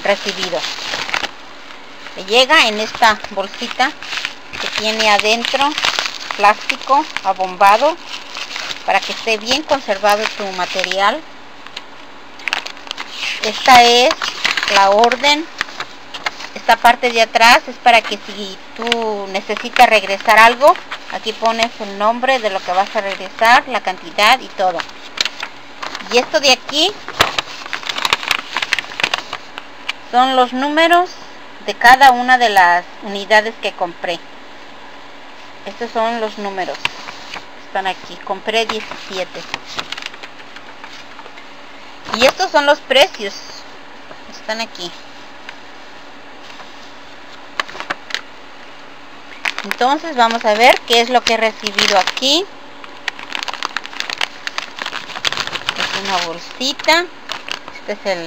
recibido. Le llega en esta bolsita que tiene adentro plástico abombado para que esté bien conservado tu material. Esta es la orden. Esta parte de atrás es para que si tú necesitas regresar algo, aquí pones el nombre de lo que vas a regresar, la cantidad y todo. Y esto de aquí son los números de cada una de las unidades que compré. Estos son los números. Están aquí. Compré 17. Y estos son los precios. Están aquí. Entonces vamos a ver qué es lo que he recibido aquí. Es una bolsita. Este es el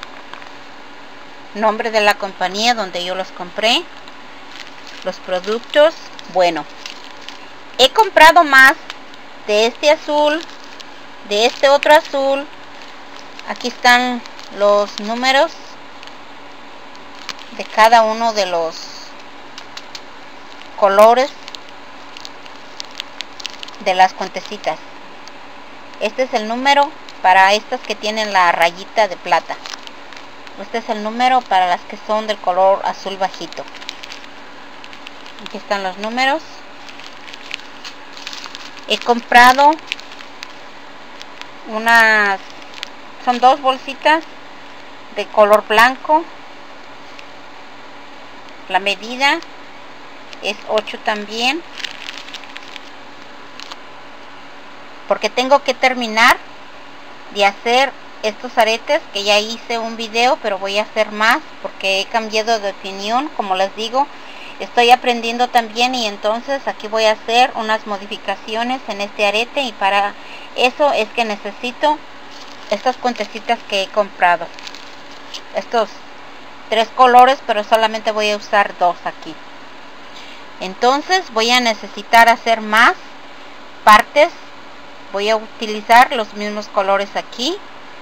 nombre de la compañía donde yo los compré. Los productos. Bueno, he comprado más de este azul, de este otro azul. Aquí están los números de cada uno de los colores de las cuentecitas. Este es el número para estas que tienen la rayita de plata. Este es el número para las que son del color azul bajito. Aquí están los números. He comprado son dos bolsitas de color blanco. La medida es 8 también, porque tengo que terminar de hacer estos aretes, que ya hice un video, pero voy a hacer más porque he cambiado de opinión. Como les digo, estoy aprendiendo también, y entonces aquí voy a hacer unas modificaciones en este arete, y para eso es que necesito estas cuentecitas que he comprado, estos 3 colores, pero solamente voy a usar 2 aquí. Entonces voy a necesitar hacer más partes. Voy a utilizar los mismos colores aquí.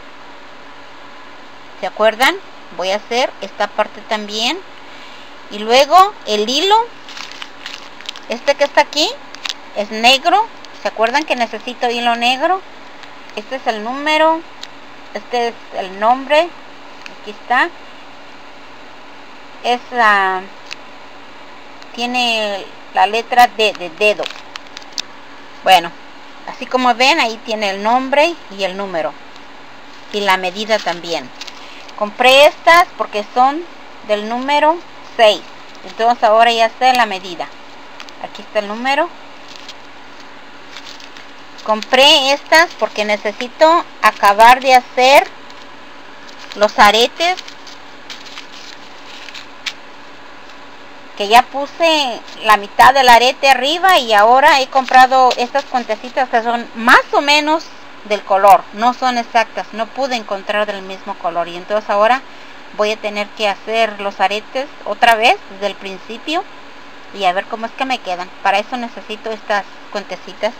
¿Se acuerdan? Voy a hacer esta parte también. Y luego el hilo, este que está aquí, es negro. ¿Se acuerdan que necesito hilo negro? Este es el número. Este es el nombre. Aquí está. Tiene la letra D de dedo. Bueno, así como ven, ahí tiene el nombre y el número. Y la medida también. Compré estas porque son del número 6. Entonces ahora ya sé la medida. Aquí está el número. Compré estas porque necesito acabar de hacer los aretes, que ya puse la mitad del arete arriba, y ahora he comprado estas cuentecitas que son más o menos del color, no son exactas, no pude encontrar del mismo color, y entonces ahora voy a tener que hacer los aretes otra vez desde el principio y a ver cómo es que me quedan. Para eso necesito estas cuentecitas.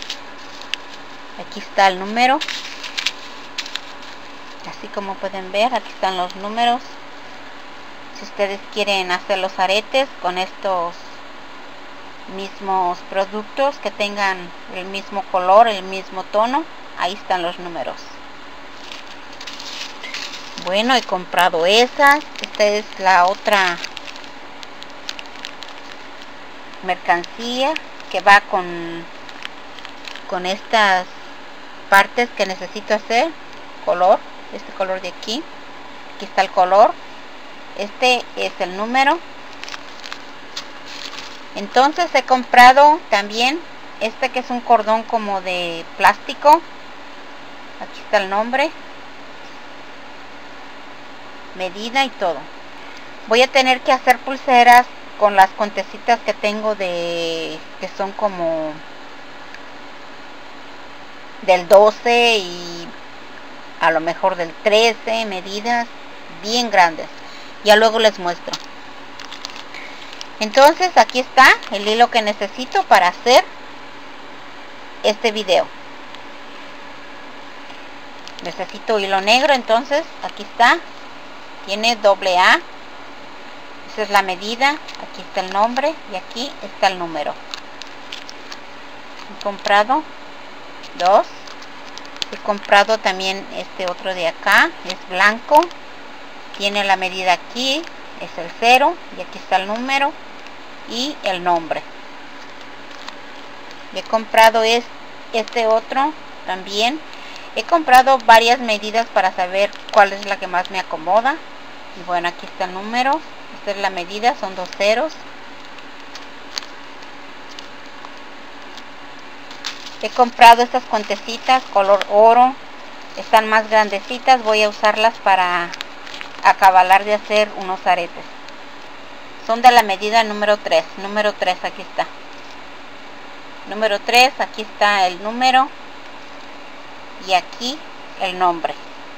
Aquí está el número, así como pueden ver, aquí están los números. Si ustedes quieren hacer los aretes con estos mismos productos que tengan el mismo color, el mismo tono, ahí están los números. Bueno, he comprado esas. Esta es la otra mercancía que va con estas partes que necesito hacer. Color, este color de aquí. Aquí está el color. Este es el número. Entonces he comprado también este, que es un cordón como de plástico. Aquí está el nombre, medida y todo. Voy a tener que hacer pulseras con las cuentecitas que tengo que son como del 12 y a lo mejor del 13, medidas bien grandes. Ya luego les muestro. Entonces aquí está el hilo que necesito para hacer este video. Necesito hilo negro, entonces aquí está. tiene AA. Esa es la medida. Aquí está el nombre y aquí está el número. He comprado 2. He comprado también este otro de acá, es blanco, tiene la medida aquí, es el 0 y aquí está el número y el nombre. He comprado este otro también. He comprado varias medidas para saber cuál es la que más me acomoda. Y bueno, aquí está el número, esta es la medida, son 2 ceros. He comprado estas cuentecitas color oro, están más grandecitas, voy a usarlas para acabar de hacer unos aretes. Son de la medida número 3, aquí está. Número 3, aquí está el número y aquí el nombre.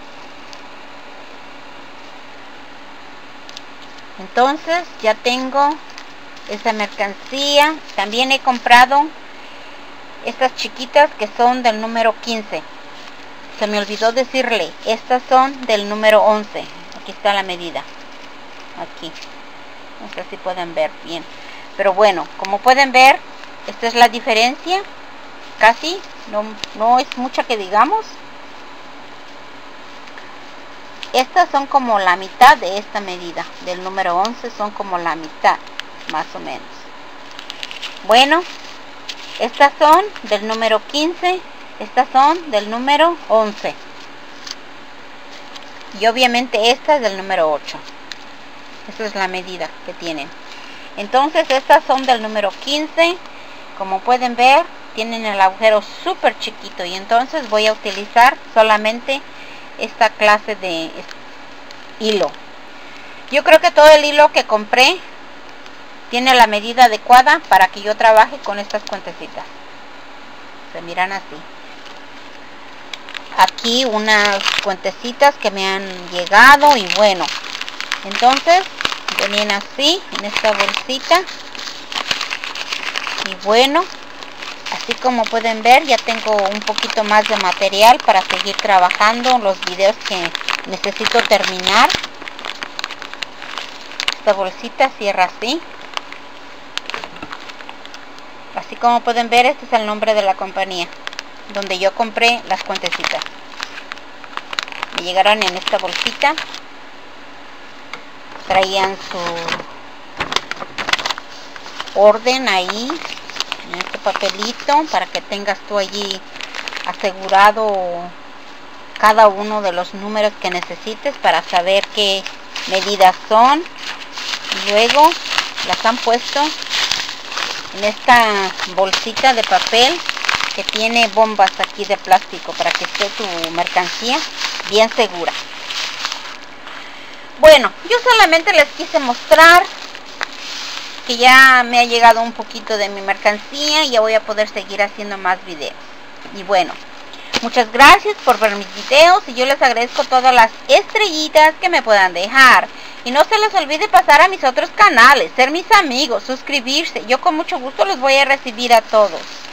Entonces ya tengo esa mercancía. También he comprado estas chiquitas que son del número 15. Se me olvidó decirle, estas son del número 11. Aquí está la medida. Aquí. No sé si pueden ver bien. Pero bueno, como pueden ver, esta es la diferencia. Casi, no es mucha que digamos. Estas son como la mitad de esta medida. Del número 11 son como la mitad, más o menos. Bueno. Estas son del número 15, estas son del número 11. Y obviamente esta es del número 8. Esa es la medida que tienen. Entonces estas son del número 15. Como pueden ver, tienen el agujero súper chiquito. Y entonces voy a utilizar solamente esta clase de hilo. Yo creo que todo el hilo que compré tiene la medida adecuada para que yo trabaje con estas cuentecitas. Se miran así. Aquí unas cuentecitas que me han llegado y bueno. Entonces venían así en esta bolsita. Y bueno, así como pueden ver ya tengo un poquito más de material para seguir trabajando los videos que necesito terminar. Esta bolsita cierra así. Así como pueden ver, este es el nombre de la compañía donde yo compré las cuentecitas. Me llegaron en esta bolsita. Traían su orden ahí, en este papelito, para que tengas tú allí asegurado cada uno de los números que necesites para saber qué medidas son. Y luego las han puesto en esta bolsita de papel que tiene bombas aquí de plástico para que esté tu mercancía bien segura. Bueno, yo solamente les quise mostrar que ya me ha llegado un poquito de mi mercancía y ya voy a poder seguir haciendo más videos. Y bueno, muchas gracias por ver mis videos y yo les agradezco todas las estrellitas que me puedan dejar. Y no se les olvide pasar a mis otros canales, ser mis amigos, suscribirse. Yo con mucho gusto los voy a recibir a todos.